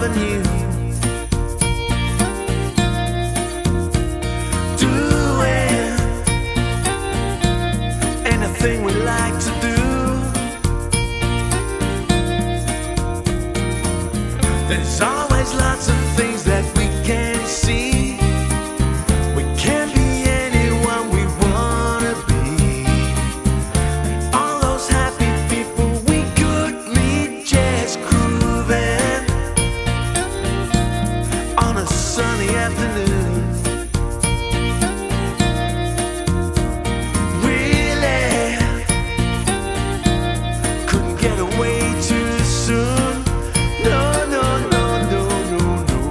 Avenue, doing anything we like to do. There's always lots of things that we can't see. We can't be anyone we wanna be. And all those happy people we could meet just grooving on a sunny afternoon. Really couldn't get away too soon. No, no, no, no, no, no.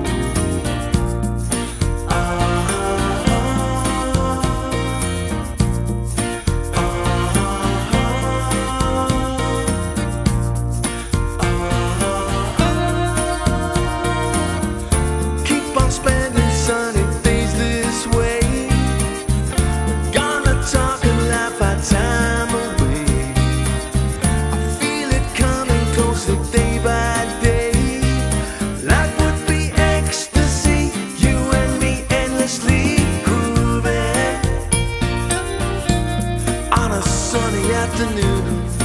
Keep on spending sunny days this way. We're gonna talk and laugh our time away. I feel it coming closer day by day. Life would be ecstasy, you and me endlessly grooving on a sunny afternoon.